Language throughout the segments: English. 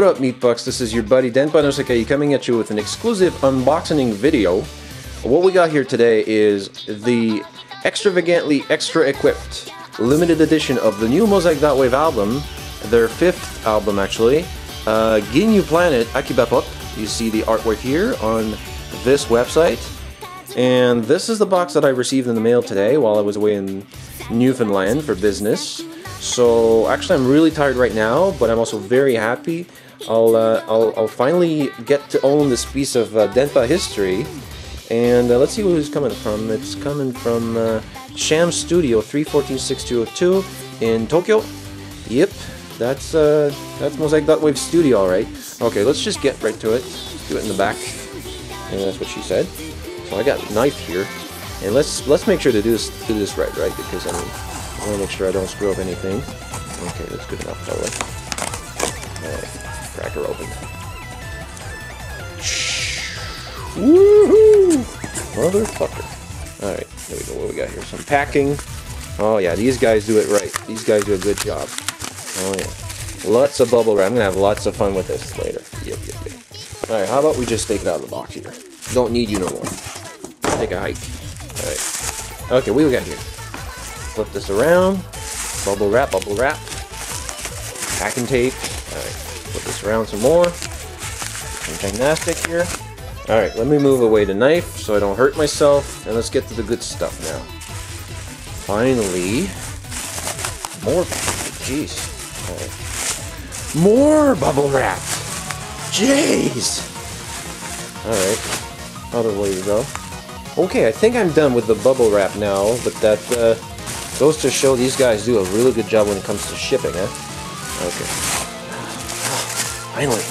What up, Meatbucks? This is your buddy Denpa no Sekai coming at you with an exclusive unboxing video. What we got here today is the extravagantly extra-equipped limited edition of the new Mosaic.wave album, their 5th album actually, Ginyu Planet Akibapop. You see the artwork here on this website. And this is the box that I received in the mail today while I was away in Newfoundland for business. So actually I'm really tired right now, but I'm also very happy. I'll finally get to own this piece of Denpa history. And let's see who's coming from. It's coming from Sham Studio 314602 in Tokyo. Yep, that's Mosaic.wave Studio, alright. Okay, let's just get right to it. Let's do it in the back. And that's what she said. So I got a knife here, and let's make sure to do this right, because I want to make sure I don't screw up anything. Okay, that's good enough that way. Alright, crack her open. Woohoo! Motherfucker. Alright, there we go. What we got here? Some packing. Oh yeah, these guys do it right. These guys do a good job. Oh yeah. Lots of bubble wrap. I'm gonna have lots of fun with this later. Yep. Alright, how about we just take it out of the box here? Don't need you no more. Take a hike. Alright. Okay, what we got here? Flip this around. Bubble wrap. Packing tape. Alright. Flip this around some more. Some gymnastic here. Alright, let me move away the knife so I don't hurt myself. And let's get to the good stuff now. Finally. More. Jeez. Alright. More bubble wrap. Jeez. Alright. Other way to go. Okay, I think I'm done with the bubble wrap now, but that goes to show these guys do a really good job when it comes to shipping, eh? Okay. Finally.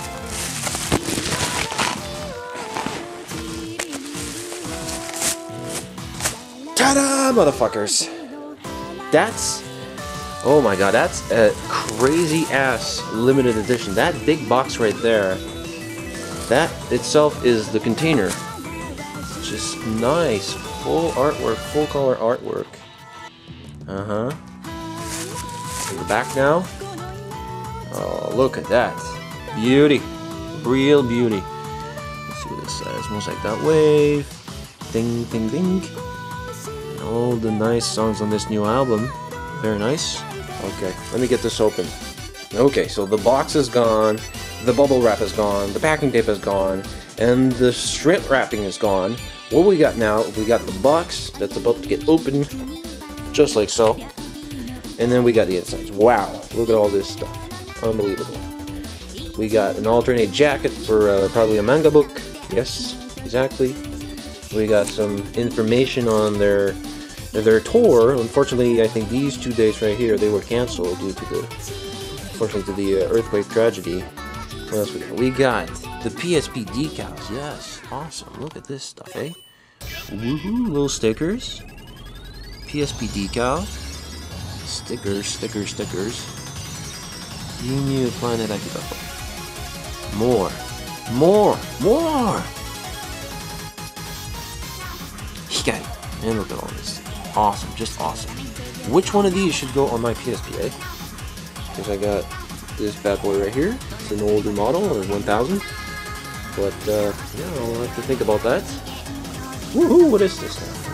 Ta-da, motherfuckers! That's... oh my god, that's a crazy-ass limited edition. That big box right there, that itself is the container. Just nice, full artwork, full color artwork. In the back now. Oh, look at that. Beauty. Real beauty. Let's see what this says. Mosaic.wave. Ding, ding, ding. And all the nice songs on this new album. Very nice. Okay, let me get this open. Okay, so the box is gone. The bubble wrap is gone. The packing tape is gone. And the strip wrapping is gone. What we got now, we got the box that's about to get opened, just like so. And then we got the insides. Wow, look at all this stuff. Unbelievable. We got an alternate jacket for probably a manga book. Yes, exactly. We got some information on their tour. Unfortunately, I think these 2 days right here, they were canceled due to the earthquake tragedy. What else we got? We got the PSP decals. Yes, awesome. Look at this stuff, eh? Woohoo, little stickers. PSP decal. Stickers. Ginyu Planet Akibapop. More. Hikari. And look at all this. Awesome, just awesome. Which one of these should go on my PSP, eh? Because I got this bad boy right here. It's an older model, or 1000. But, yeah, I'll have to think about that. Woohoo, what is this now?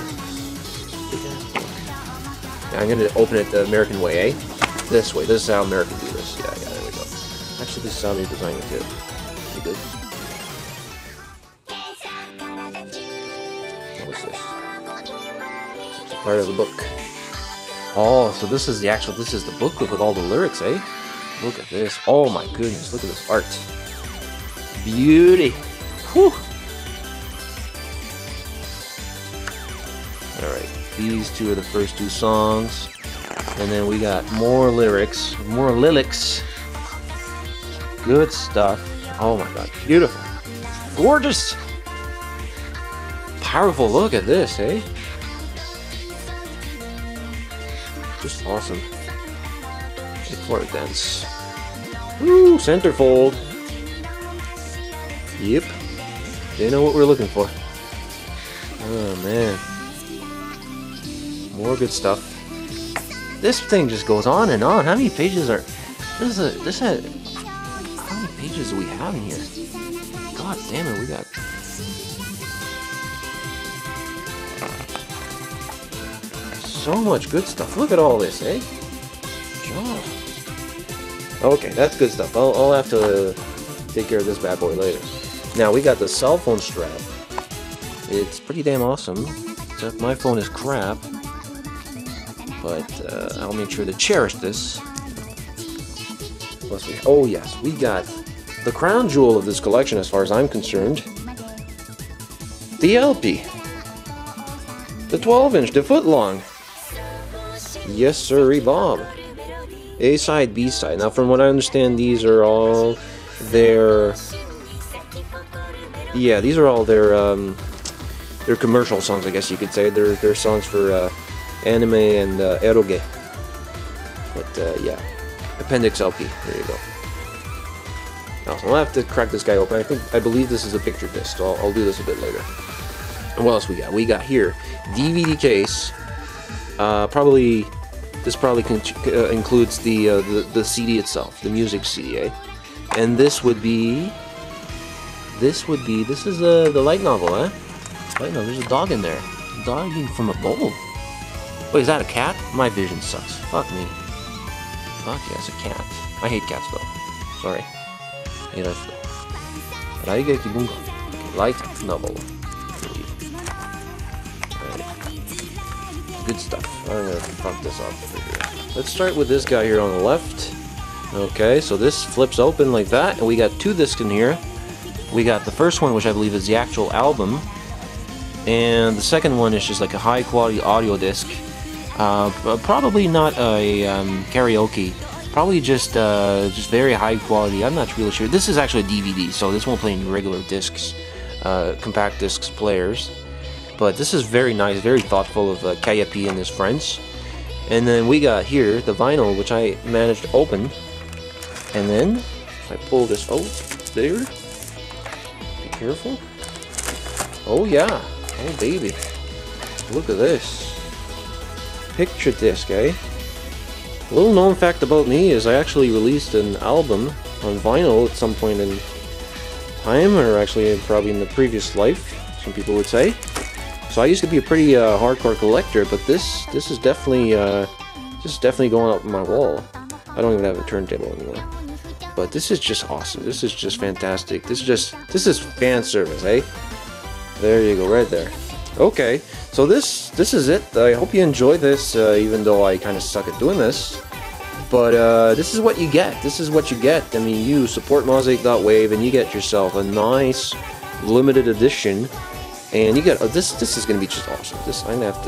Yeah, I'm gonna open it the American way, eh? This way, this is how Americans do this. Yeah, there we go. Actually, this is how they design it too. Pretty good. What's this? It's part of the book. Oh, so this is the booklet with all the lyrics, eh? Look at this. Oh my goodness, look at this art. Beauty. Whew. Alright, these two are the first 2 songs. And then we got more lyrics. Good stuff. Oh my god, beautiful. Gorgeous. Powerful, look at this, eh? Just awesome. For a dance. Woo, centerfold. Yep. They know what we're looking for. Oh man. More good stuff. This thing just goes on and on. How many pages are... How many pages do we have in here? God damn it, we got... so much good stuff. Look at all this, eh? God. Okay, that's good stuff. I'll have to take care of this bad boy later. Now, we got the cell phone strap. It's pretty damn awesome. Except my phone is crap. But I'll make sure to cherish this. Plus oh yes, we got the crown jewel of this collection as far as I'm concerned. The LP. The 12-inch, the foot long. Yes sirree Bob. A-side, B-side. Now from what I understand, these are all their... yeah, these are all their commercial songs, I guess you could say. They're songs for anime and eroge. But yeah, Appendix LP. There you go. Now, so I'll have to crack this guy open. I believe this is a picture disc, so I'll do this a bit later. And what else we got? We got here DVD case. This probably includes the CD itself, the music CD, eh? And this is the light novel, eh? Light novel. There's a dog in there. A dog eating from a bowl. Wait, is that a cat? My vision sucks. Fuck me. Fuck yeah, it's a cat. I hate cats though. Sorry. Hate us though. Raigeki Bunga. Light novel. Good stuff. I'm gonna fuck this off over here. Let's start with this guy here on the left. Okay, so this flips open like that, and we got two discs in here. We got the first one, which I believe is the actual album, and the second one is just like a high quality audio disc. Probably not a karaoke. Probably just very high quality. I'm not really sure. This is actually a DVD, so this won't play in regular discs, compact discs players. But this is very nice, very thoughtful of Kayapi and his friends. And then we got here the vinyl, which I managed to open. And then, if I pull this out, there. Be careful. Oh yeah, oh baby. Look at this. Picture disc, eh? A little known fact about me is I actually released an album on vinyl at some point in time, or actually probably in the previous life, some people would say. So I used to be a pretty hardcore collector, but this is definitely going up on my wall. I don't even have a turntable anymore. But this is just awesome. This is just fantastic. This is fan service, eh? There you go, right there. Okay, so this is it. I hope you enjoyed this, even though I kind of suck at doing this. But this is what you get. This is what you get. I mean, you support Mosaic.wave and you get yourself a nice limited edition. And you get this is gonna be just awesome. I'm gonna have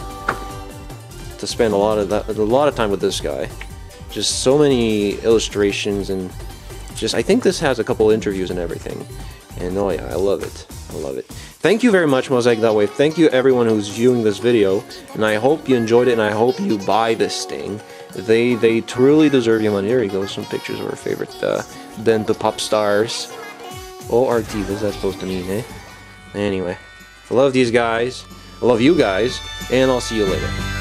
to spend a lot of time with this guy. Just so many illustrations, and just I think this has a couple interviews and everything. And oh yeah, I love it. I love it. Thank you very much, Mosaic.wave. Thank you everyone who's viewing this video, and I hope you enjoyed it, and I hope you buy this thing. They truly deserve your money. There you go, some pictures of our favorite Denpa pop stars. ORT, what's that supposed to mean, eh? Anyway. I love these guys, I love you guys, and I'll see you later.